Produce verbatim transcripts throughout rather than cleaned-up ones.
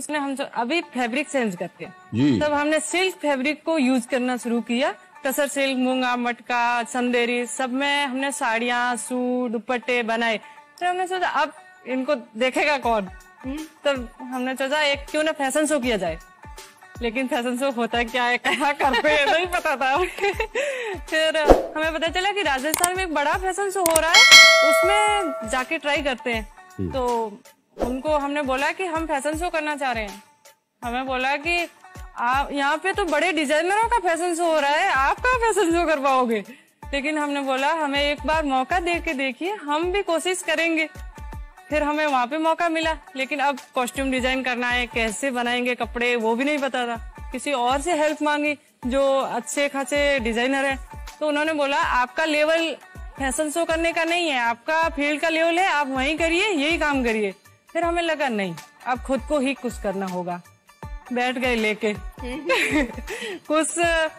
उसने हम अभी फैब्रिक चेंज करते हैं, तब हमने सिल्क फैब्रिक को यूज करना शुरू किया। टसर सिल्क, मूंगा, मटका, चंदेरी, सब में हमने साड़ियाँ, सूट, दुपट्टे बनाए। तो हमने सोचा अब इनको देखेगा कौन, तब हमने सोचा एक क्यों ना फैशन शो किया जाए। लेकिन फैशन शो होता क्या है, क्या करते हैं, नहीं पता था। फिर हमें पता चला कि राजस्थान में एक बड़ा फैशन शो हो रहा है, उसमें जाके ट्राई करते हैं। तो उनको हमने बोला कि हम फैशन शो करना चाह रहे हैं। हमें बोला कि आप यहाँ पे तो बड़े डिजाइनरों का फैशन शो हो रहा है, आप कहाँ फैशन शो करवाओगे। लेकिन हमने बोला हमें एक बार मौका दे के देखिए, हम भी कोशिश करेंगे। फिर हमें वहाँ पे मौका मिला, लेकिन अब कॉस्ट्यूम डिजाइन करना है, कैसे बनाएंगे कपड़े, वो भी नहीं पता था। किसी और से हेल्प मांगी जो अच्छे खासे डिजाइनर है, तो उन्होंने बोला आपका लेवल फैशन शो करने का नहीं है, आपका फील्ड का लेवल है, आप वहीं करिए, यही काम करिए। फिर हमें लगा नहीं, अब खुद को ही कुछ करना होगा। बैठ गए लेके कुछ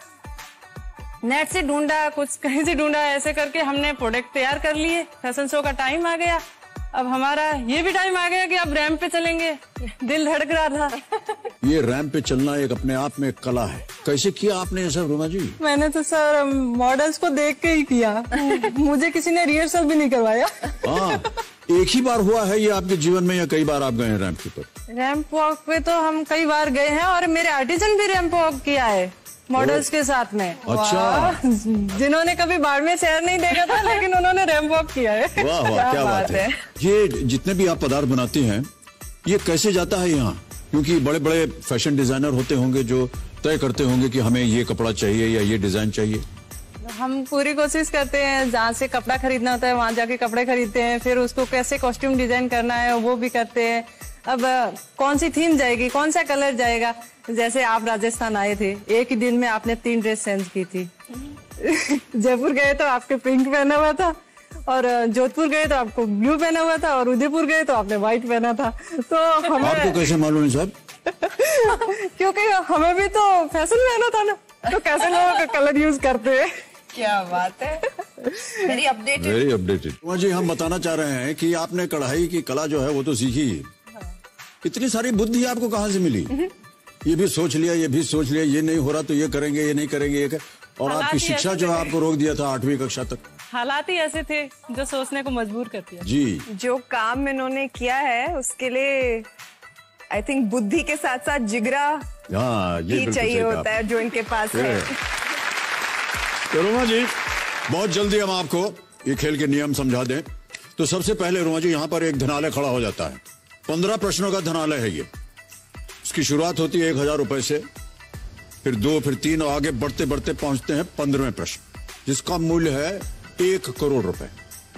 नेट से ढूंढा, कुछ कहीं से ढूंढा, ऐसे करके हमने प्रोडक्ट तैयार कर लिए। फैशन शो का टाइम आ गया, अब हमारा ये भी टाइम आ गया कि अब रैंप पे चलेंगे। दिल धड़क रहा था। ये रैंप पे चलना एक अपने आप में कला है। कैसे किया आपने ये सब रूमा जी? मैंने तो सर मॉडल्स को देख के ही किया। मुझे किसी ने रिहर्सल भी नहीं करवाया। हाँ, एक ही बार हुआ है ये आपके जीवन में या कई बार आप गए हैं रैंप के ऊपर? रैंप वॉक पे तो हम कई बार गए हैं, और मेरे आर्टिजन भी रैंप वॉक किया है मॉडल्स के साथ में। अच्छा, जिन्होंने कभी बाड़मेर शहर नहीं देखा था, लेकिन उन्होंने रैंप वॉक किया है। वाह वाह, क्या, क्या बात है। ये जितने भी आप पदार्थ बनाती हैं, ये कैसे जाता है यहाँ? क्योंकि बड़े बड़े फैशन डिजाइनर होते होंगे जो तय करते होंगे कि हमें ये कपड़ा चाहिए या ये डिजाइन चाहिए। हम पूरी कोशिश करते हैं, जहाँ से कपड़ा खरीदना होता है वहाँ जाके कपड़े खरीदते हैं, फिर उसको कैसे कॉस्ट्यूम डिजाइन करना है वो भी करते हैं। अब कौन सी थीम जाएगी, कौन सा कलर जाएगा। जैसे आप राजस्थान आए थे, एक ही दिन में आपने तीन ड्रेस चेंज की थी। जयपुर गए तो आपके पिंक पहना हुआ था, और जोधपुर गए तो आपको ब्लू पहना हुआ था, और उदयपुर गए तो आपने व्हाइट पहना था। तो हमें आपको कैसे मालूम है साहब? क्योंकि हमें भी तो फैशन में आना था ना, तो कैसे लोगों का कलर यूज करते हैं। क्या बात है, वेरी अपडेटेड। Very updated. जी, हम बताना चाह रहे हैं कि आपने कढ़ाई की कला जो है वो तो सीखी ही। इतनी सारी बुद्धि आपको कहाँ से मिली? ये भी सोच लिया, ये भी सोच लिया, ये नहीं हो रहा तो ये करेंगे, ये नहीं करेंगे, ये कर... और आपकी शिक्षा जो है आपको रोक दिया था आठवीं कक्षा तक। हालात ही ऐसे थे जो सोचने को मजबूर करते हैं। जी, जो काम इन्होंने किया है उसके लिए आई थिंक बुद्धि के साथ साथ जिगरा हाँ, ये भी चाहिए होता है जो इनके पास है। तो रोमा जी, बहुत जल्दी हम आपको ये खेल के नियम समझा दें। तो सबसे पहले रोमा जी, यहाँ पर एक धनालय खड़ा हो जाता है। पंद्रह प्रश्नों का धनालय है ये। इसकी शुरुआत होती है एक हजार रुपए से, फिर दो, फिर तीन, और आगे बढ़ते बढ़ते पहुंचते हैं पंद्रहवें प्रश्न, जिसका मूल्य है एक करोड़ रुपए।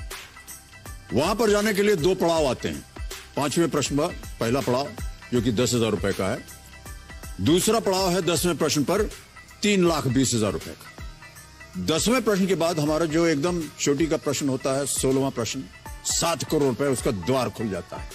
वहां पर जाने के लिए दो पड़ाव आते हैं। पांचवें प्रश्न पर पहला पड़ाव जो कि दस हजार रुपए का है, दूसरा पड़ाव है दसवें प्रश्न पर तीन लाख बीस हजार रुपए का। दसवें प्रश्न के बाद हमारा जो एकदम छोटी का प्रश्न होता है, सोलहवां प्रश्न, सात करोड़ रुपए उसका द्वार खुल जाता है।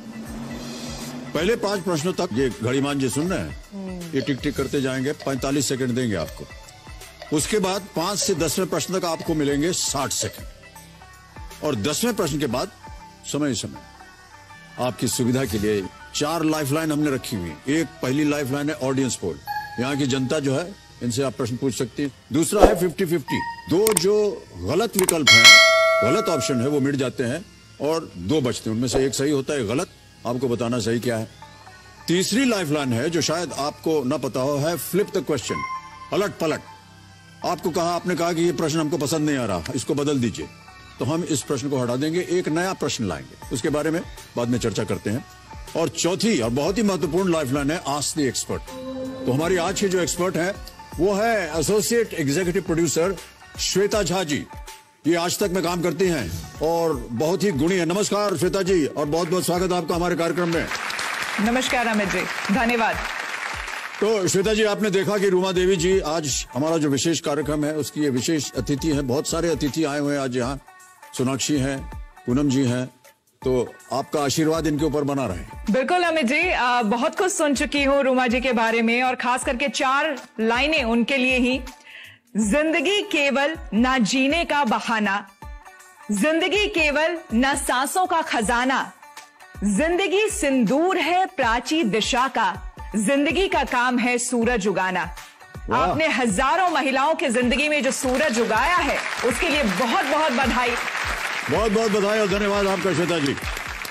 पहले पांच प्रश्नों तक ये घड़ीमान जी सुन रहे हैं, ये टिक टिक करते जाएंगे, पैंतालीस सेकंड देंगे आपको। उसके बाद पांच से दसवें प्रश्न तक आपको मिलेंगे साठ सेकंड, और दसवें प्रश्न के बाद समय समय आपकी सुविधा के लिए चार लाइफलाइन हमने रखी हुई है। एक पहली लाइफलाइन है ऑडियंस पोल, यहाँ की जनता जो है इनसे आप प्रश्न पूछ सकती हैं। दूसरा है फिफ्टी फिफ्टी, दो जो गलत विकल्प हैं, गलत ऑप्शन है वो मिट जाते हैं और दो बचते हैं, उनमें से एक सही होता है, गलत आपको बताना सही क्या है। तीसरी लाइफलाइन है जो शायद आपको न पता हो, है फ्लिप द क्वेश्चन, पलट पलट। आपको कहा, आपने कहा कि ये प्रश्न हमको पसंद नहीं आ रहा, इसको बदल दीजिए, तो हम इस प्रश्न को हटा देंगे, एक नया प्रश्न लाएंगे, उसके बारे में बाद में चर्चा करते हैं। और चौथी और बहुत ही महत्वपूर्ण लाइफलाइन है आस्क द एक्सपर्ट। तो हमारी आज की जो एक्सपर्ट है वो है associate executive producer Shweta Jha ji. ये आज तक में काम करती हैं और बहुत ही गुणी है। नमस्कार श्वेता जी, और बहुत बहुत स्वागत आपका हमारे कार्यक्रम में। नमस्कार अमित जी, धन्यवाद। तो श्वेता जी, आपने देखा कि रूमा देवी जी आज हमारा जो विशेष कार्यक्रम है उसकी ये विशेष अतिथि है। बहुत सारे अतिथि आए हुए हैं आज यहाँ, सोनाक्षी हैं, पूनम जी हैं, तो आपका आशीर्वाद इनके ऊपर बना रहे। बिल्कुल अमित जी, आ, बहुत कुछ सुन चुकी हूँ रूमा जी के बारे में, और खास करके चार लाइनें उनके लिए ही। जिंदगी केवल ना जीने का बहाना, जिंदगी केवल ना सांसों का खजाना, जिंदगी सिंदूर है प्राची दिशा का, जिंदगी का काम है सूरज उगाना। आपने हजारों महिलाओं की जिंदगी में जो सूरज उगाया है उसके लिए बहुत बहुत बधाई। बहुत बहुत बधाई और धन्यवाद आपका श्वेता जी।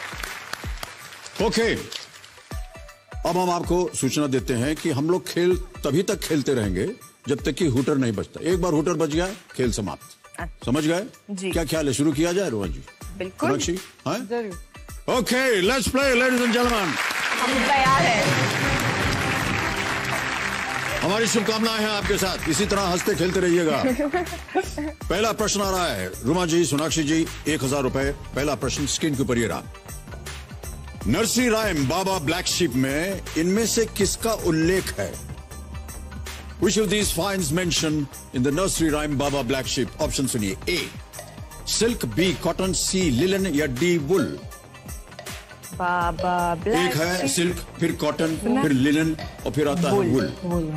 ओके, अब हम आपको सूचना देते हैं कि हम लोग खेल तभी तक खेलते रहेंगे जब तक कि हुटर नहीं बजता। एक बार हुटर बज गया खेल समाप्त। समझ गए? क्या ख्याल है, शुरू किया जाए रोहन जी? बिल्कुल। Okay, let's play ladies and gentleman. हम तैयार हैं। हमारी शुभकामनाएं हैं आपके साथ, इसी तरह हंसते खेलते रहिएगा। पहला प्रश्न आ रहा है रुमा जी, सोनाक्षी जी, एक हजार रुपए। पहला प्रश्न स्क्रीन के ऊपर ये रहा। Nursery rhyme baa baa black sheep में इनमें से किसका उल्लेख है? Which of these finds mentioned in the nursery rhyme Baba Black Sheep? Option सुनिए। A silk, B cotton, C linen या D वुल? बाबा ब्लैक एक है सिल्क, फिर कॉटन, फिर लिलन और फिर आता है वुल।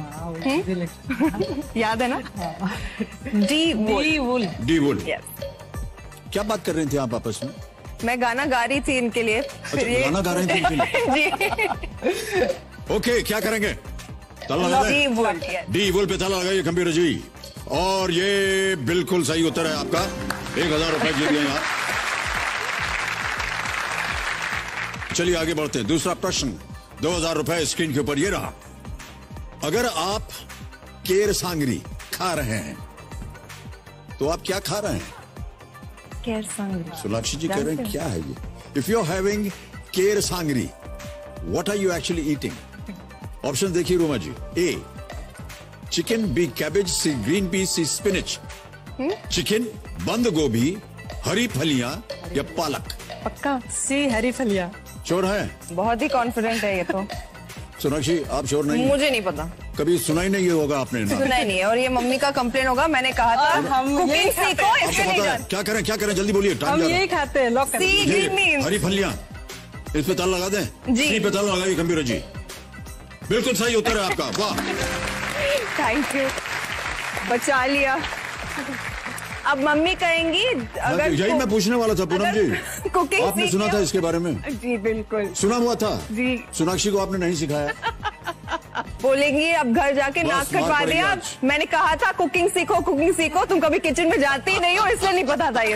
याद है ना? D wool. D wool. क्या बात कर रही थी आप आपस में? मैं गाना गा रही थी इनके लिए। अच्छा, गाना गा रही थी इनके लिए? ओके, क्या करेंगे? ताला लगा डी वुल। डी वुल पे ताला लगाइए कंप्यूटर जी। और ये बिल्कुल सही उत्तर है आपका। एक हजार रुपए जीत गए आप। चलिए आगे बढ़ते हैं। दूसरा प्रश्न, दो हजार रुपए स्क्रीन के ऊपर ये रहा। अगर आप केर सांगरी खा रहे हैं तो आप क्या खा रहे हैं? केर सांगरी। सोनाक्षी जी कह रहे हैं क्या है ये? If you are having ker sangri, what are you actually eating? Option देखिए Roma ji. A chicken, B cabbage, C green peas, C spinach. Chicken, बंद गोभी, हरी फलियां या पालक? पक्का सी हरी फलियां। श्योर है? बहुत ही कॉन्फिडेंट है ये तो। सोनाक्षी आप श्योर नहीं? मुझे नहीं पता, कभी सुना ही नहीं ये होगा आपने ना? सुना ही नहीं है। और ये मम्मी का कंप्लेन होगा, मैंने कहा था हम कुकिंग सीखो इससे नहीं कर। क्या करें क्या करें, जल्दी बोलिए, टाइम हम जा रहा है। यही खाते हैं, लॉक करें। सी ग्रीन मीन्स हरी फलियां, इस पे ताला लगा दें? जी। सी पे ताला लगाइए कंप्यूटर जी। बिल्कुल सही उत्तर है आपका, वाह। थैंक यू, बचा लिया। अब मम्मी कहेंगी अगर यही मैं पूछने वाला था पूनम जी। कुकिंग आपने सुना था इसके बारे में? जी बिल्कुल सुना हुआ था जी। सोनाक्षी को आपने नहीं सिखाया? बोलेंगी अब घर जाके नाक कटवा दिया। मैंने कहा था कुकिंग सीखो कुकिंग सीखो, तुम कभी किचन में जाती ही नहीं हो, इसलिए नहीं पता था ये।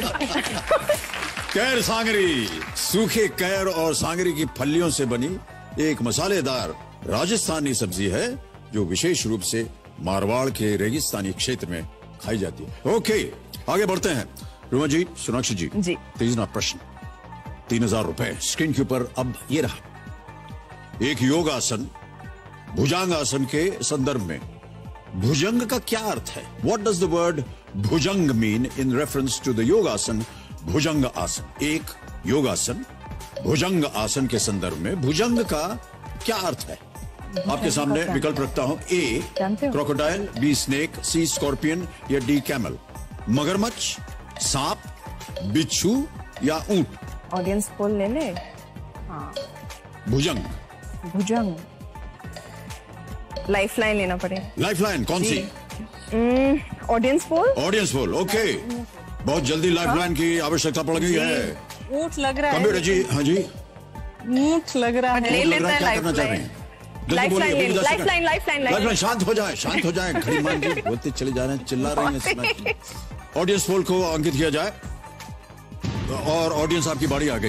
कैर सांगरी सूखे कैर और सांगरी की फलियों से बनी एक मसालेदार राजस्थानी सब्जी है जो विशेष रूप से मारवाड़ के रेगिस्तानी क्षेत्र में खाई जाती है। ओके, आगे बढ़ते हैं। रुमा जी, सोनाक्षी जी, जी। तीसरा प्रश्न, तीन हजार रुपए स्क्रीन के ऊपर अब ये रहा। एक योगासन भुजंगासन के संदर्भ में भुजंग का क्या अर्थ है? What does the word bhujang mean in reference to the yogasan bhujang आसन? एक योगासन भुजंग आसन के संदर्भ में भुजंग का क्या अर्थ है? आपके सामने विकल्प रखता हूं। A crocodile, B snake, C scorpion या डी कैमल? मगरमच्छ, सांप, बिच्छू या ऊंट? ऑडियंस पोल ले ले। हाँ। भुजंग। भुजंग लाइफ लाइन लेना पड़ेगा। लाइफ लाइन कौन सी? Audience poll. Audience poll, okay. बहुत जल्दी लाइफ लाइन की आवश्यकता पड़ गई है। ऊंट लग रहा है कंप्यूटर जी। हाँ जी, ऊंट लग रहा है। ले लेते हैं क्या लाइफ करना चाह रहे लाइन। हैं? लाइफ बोलिए, लाइन दस life second. Line life line life line. शांत हो जाए, शांत हो जाए। घड़ी मान जी बोलते चले जा रहे हैं, चिल्ला रहे हैं। ऑडियंस पोल को अंकित किया जाए और ऑडियंस आपकी बारी आ गई।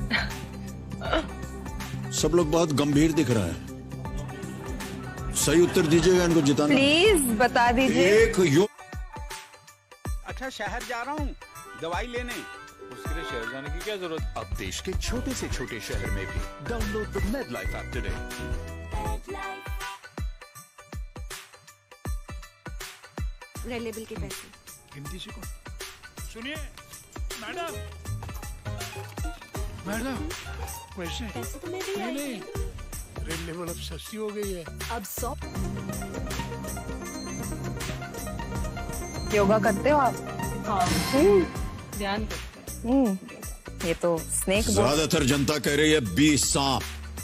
सब लोग बहुत गंभीर दिख रहे हैं। सही उत्तर दीजिएगा, इनको जिताना। प्लीज बता दीजिए। एक यो अच्छा शहर जा रहा हूँ दवाई लेने, उसके लिए शहर जाने की क्या जरूरत? अब देश के छोटे से छोटे शहर में भी download the med life app today. Red label के पैसे हिंदी सीखो। सुनिए मैडम, मैडम पैसे पैसे तो मैं भी आई नहीं, रेड लेबल अब सस्ती हो गई है। अब सौ योगा करते हो आप? हाँ, ध्यान करते हैं। हम्म, ये तो स्नेक ज्यादातर जनता कह रही है बी सांप।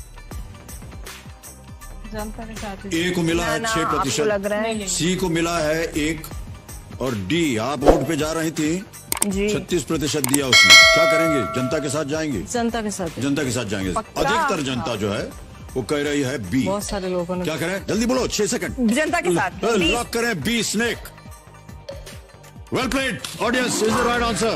जनता के साथ ए को मिला है छह आपको लग प्रतिशत, रहा है सी को मिला है एक और डी। आप वोट पे जा रही थी जी। छत्तीस प्रतिशत दिया उसने, क्या करेंगे? जनता के साथ जाएंगे? जनता के साथ जनता के साथ जाएंगे। अधिकतर जनता जो है वो कह रही है बी। बहुत सारे लोगों ने। क्या करें? जल्दी बोलो, छह सेकंड। जनता के साथ लॉक करें B, snake. Well played audience, is the right answer.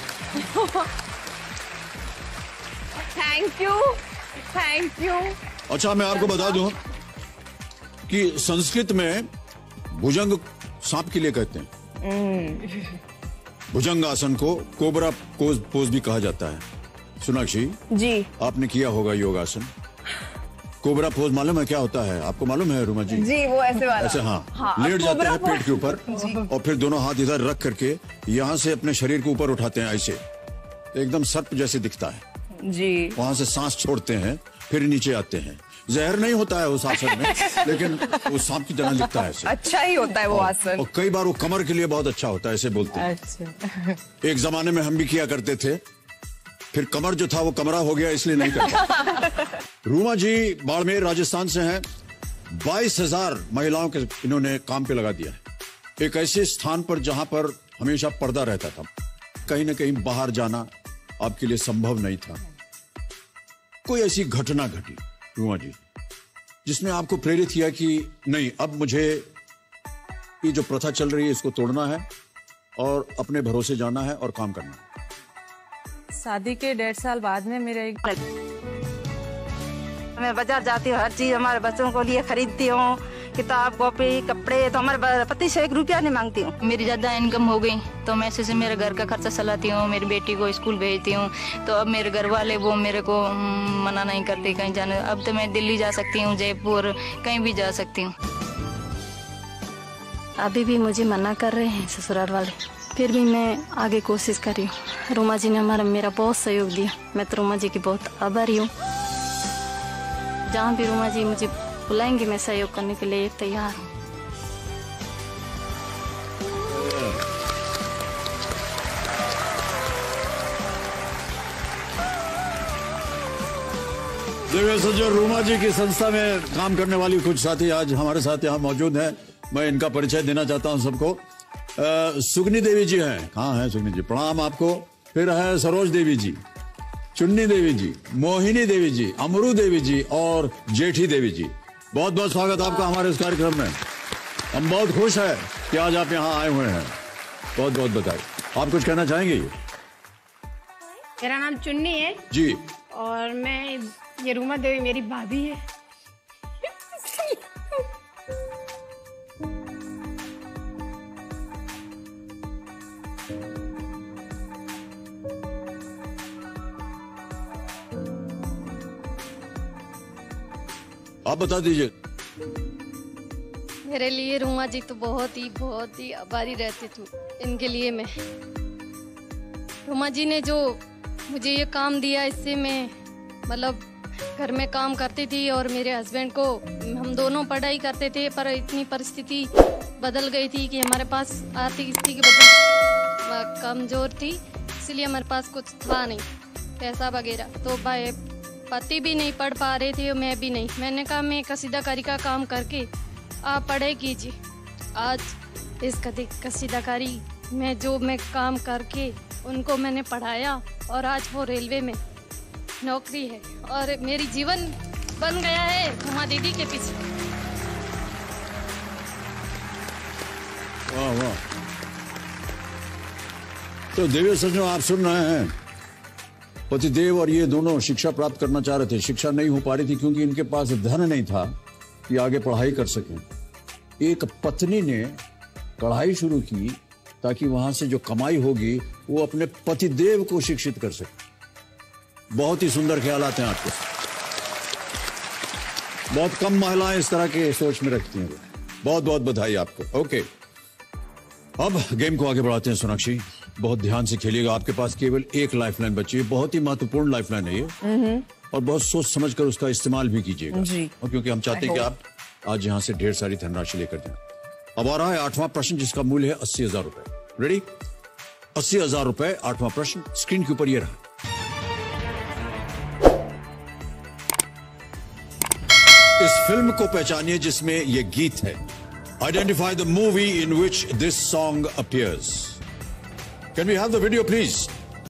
Thank you, thank you. अच्छा, मैं आपको बता दूं कि संस्कृत में भुजंग सांप के लिए कहते हैं। भुजंग आसन को कोबरा पोज पोज भी कहा जाता है। सोनाक्षी जी, आपने किया होगा योगासन। कोबरा पोज मालूम है क्या होता है? आपको मालूम है रुमा जी? जी, वो ऐसे वाला। ऐसे हाँ, हाँ, लेट जाते हैं कोबरा पेट के ऊपर और फिर दोनों हाथ इधर रख करके यहाँ से अपने शरीर को ऊपर उठाते हैं, ऐसे एकदम सर्प जैसे दिखता है जी। वहां से सांस छोड़ते हैं, फिर नीचे आते हैं। जहर नहीं होता है उस आसन में, लेकिन वो सांप की तरह दिखता है ऐसे। अच्छा ही होता है वो आसन। और कई बार वो कमर के लिए बहुत अच्छा होता है, ऐसे बोलते हैं। अच्छा। एक जमाने में हम भी किया करते थे, फिर कमर जो था वो कमरा हो गया, इसलिए नहीं करता। रूमा जी बाड़मेर राजस्थान से हैं। बाईस हजार महिलाओं के इन्होंने काम पे लगा दिया है। एक ऐसे स्थान पर जहां पर हमेशा पर्दा रहता था, कहीं ना कहीं बाहर जाना आपके लिए संभव नहीं था। कोई ऐसी घटना घटी रूमा जी जिसने आपको प्रेरित किया कि नहीं, अब मुझे ये जो प्रथा चल रही है इसको तोड़ना है और अपने भरोसे जाना है और काम करना है? शादी के डेढ़ साल बाद में मेरे एक मैं बाजार जाती हूँ, हर चीज हमारे बच्चों को लिए खरीदती हूँ, किताब कॉपी कपड़े। तो हमारे पति से एक रुपया नहीं मांगती हूँ। मेरी ज्यादा इनकम हो गई तो मैं ऐसे से मेरे घर का खर्चा चलाती हूँ, मेरी बेटी को स्कूल भेजती हूँ। तो अब मेरे घर वाले वो मेरे को मना नहीं करते कहीं जाने। अब तो मैं दिल्ली जा सकती हूँ, जयपुर, कहीं भी जा सकती हूँ। अभी भी मुझे मना कर रहे हैं ससुराल वाले, फिर भी मैं आगे कोशिश कर रही हूँ। रूमा जी ने हमारा मेरा बहुत सहयोग दिया। मैं तो रूमा जी की बहुत आभारी हूँ। जहाँ भी रूमा जी मुझे बुलाएंगे मैं सहयोग करने के लिए तैयार हूँ। जो रूमा जी की संस्था में काम करने वाली कुछ साथी आज हमारे साथ यहाँ मौजूद हैं। मैं इनका परिचय देना चाहता हूँ सबको। सुगनी देवी जी हैं। कहाँ है सुगनी जी? प्रणाम आपको। फिर है सरोज देवी जी, चुन्नी देवी जी, मोहिनी देवी जी, अमरू देवी जी और जेठी देवी जी। बहुत बहुत स्वागत आपका हमारे इस कार्यक्रम में। हम बहुत खुश हैं कि आज आप यहाँ आए हुए हैं। बहुत बहुत बधाई। आप कुछ कहना चाहेंगे? मेरा नाम चुन्नी है जी, और मैं ये रूमा देवी मेरी भाभी है। आप बता दीजिए। मेरे लिए रूमा जी तो बहुत ही बहुत ही आभारी रहती थी। इनके लिए मैं, रूमा जी ने जो मुझे ये काम दिया, इससे मैं मतलब घर में काम करती थी और मेरे हस्बैंड को, हम दोनों पढ़ाई करते थे, पर इतनी परिस्थिति बदल गई थी कि हमारे पास आर्थिक स्थिति बदल कमज़ोर थी, इसलिए हमारे पास कुछ था नहीं पैसा वगैरह। तो भाई पति भी नहीं पढ़ पा रहे थे और मैं भी नहीं। मैंने कहा मैं कसीदाकारी का काम करके आप पढ़ाई कीजिए। आज इस कसीदाकारी में जो मैं काम करके उनको मैंने पढ़ाया और आज वो रेलवे में नौकरी है और मेरी जीवन बन गया है रूमा दीदी के पीछे। वाह वाह। तो देवी सज्जनों, आप सुन रहे हैं, पतिदेव और ये दोनों शिक्षा प्राप्त करना चाह रहे थे। शिक्षा नहीं हो पा रही थी क्योंकि इनके पास धन नहीं था कि आगे पढ़ाई कर सकें। एक पत्नी ने कढ़ाई शुरू की ताकि वहां से जो कमाई होगी वो अपने पतिदेव को शिक्षित कर सके। बहुत ही सुंदर ख्यालात हैं आपके। बहुत कम महिलाएं इस तरह के सोच में रखती हैं। बहुत बहुत बधाई आपको। ओके, अब गेम को आगे बढ़ाते हैं। सोनाक्षी, बहुत ध्यान से खेलिएगा। आपके पास केवल एक लाइफलाइन बची है। बहुत ही महत्वपूर्ण लाइफलाइन है ये, और बहुत सोच समझकर उसका इस्तेमाल भी कीजिएगा, और क्योंकि हम चाहते हैं कि आप आज यहाँ से ढेर सारी धनराशि लेकर जाएं। अब आ रहा है आठवां प्रश्न, जिसका मूल्य है अस्सी हजार रुपए। रेडी? अस्सी हजार रुपए, आठवां प्रश्न स्क्रीन के ऊपर ये रहा। इस फिल्म को पहचानिए जिसमें ये गीत है। Identify the movie in which this song appears. Can we have the video, please?